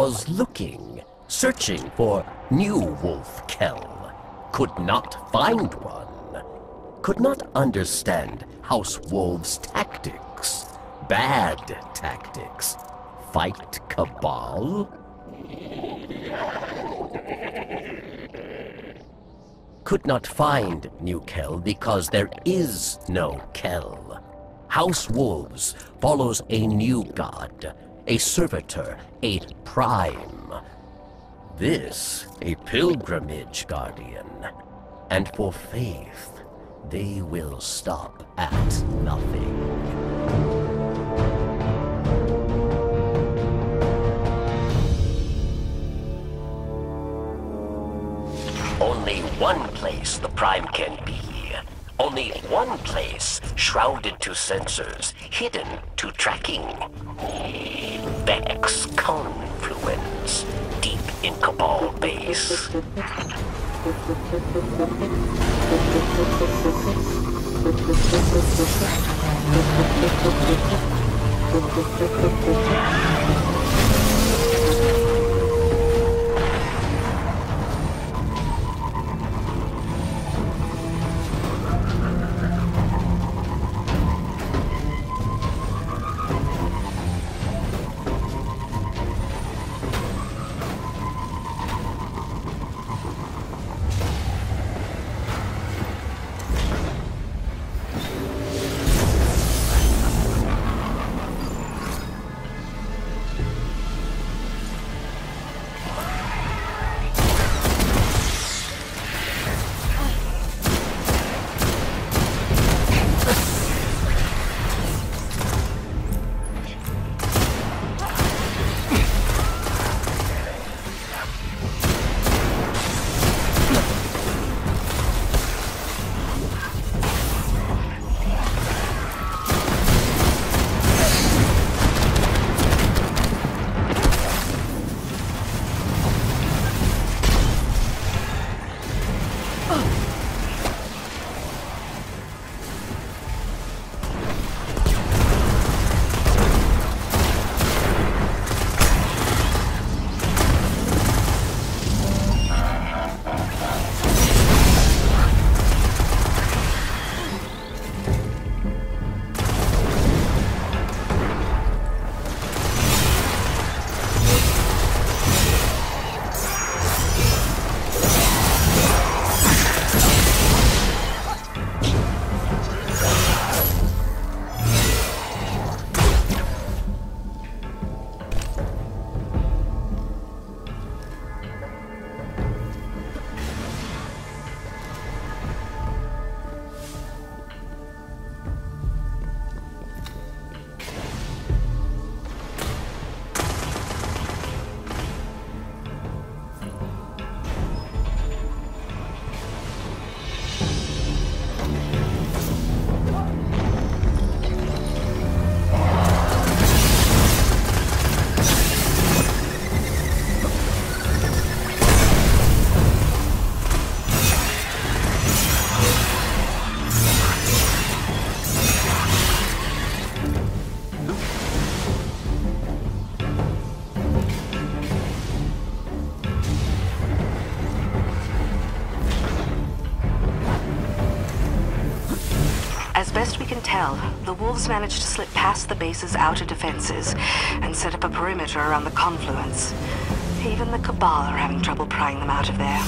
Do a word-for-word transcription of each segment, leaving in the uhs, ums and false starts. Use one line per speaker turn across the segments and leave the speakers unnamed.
was looking, searching for new wolf Kell, could not find one, could not understand House Wolves' tactics, bad tactics, fight Cabal? Could not find new Kell because there is no Kell. House Wolves follows a new god, a servitor, a prime. This a pilgrimage, Guardian. And for faith, they will stop at nothing. Only one place the Prime can be. Only one place shrouded to sensors, hidden to tracking. Vex Confluence, deep in Cabal base.
As best we can tell, the Wolves managed to slip past the base's outer defenses and set up a perimeter around the confluence. Even the Cabal are having trouble prying them out of there.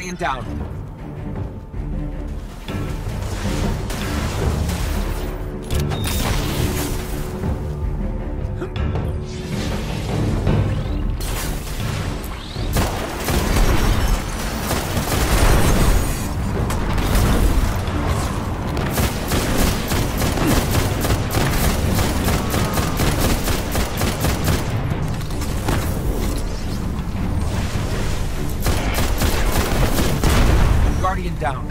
Guardian down. Guardian down.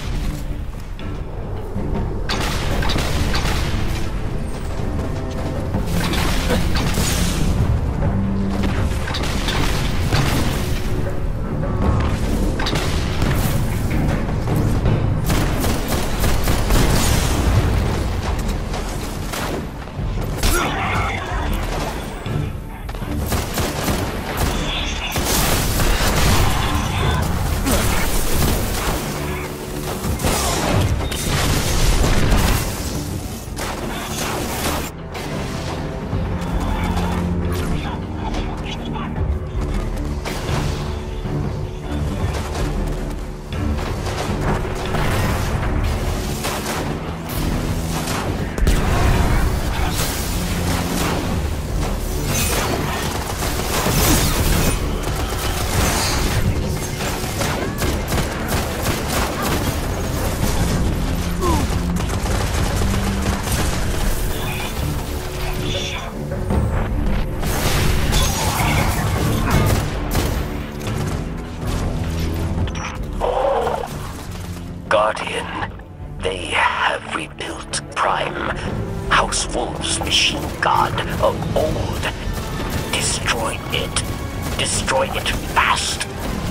Guardian, they have rebuilt Prime. House Wolves machine god of old. Destroy it. Destroy it fast.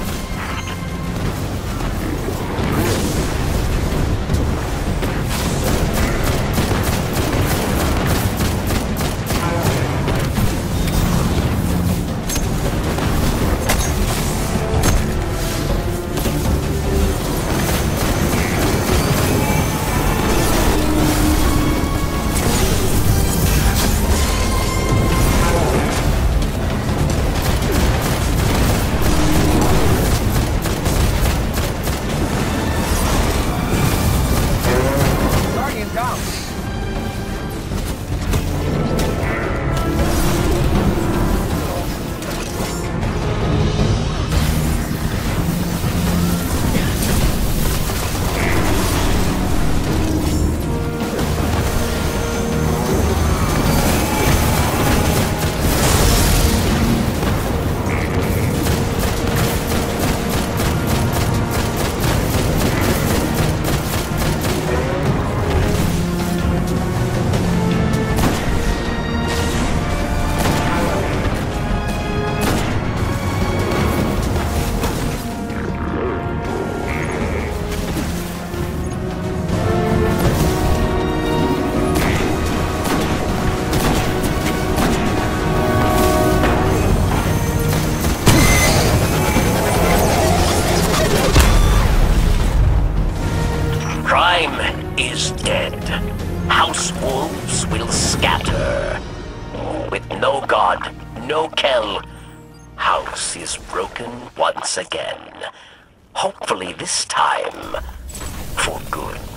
Prime is dead. House Wolves will scatter. With no god, no Kell, House is broken once again. Hopefully this time, for good.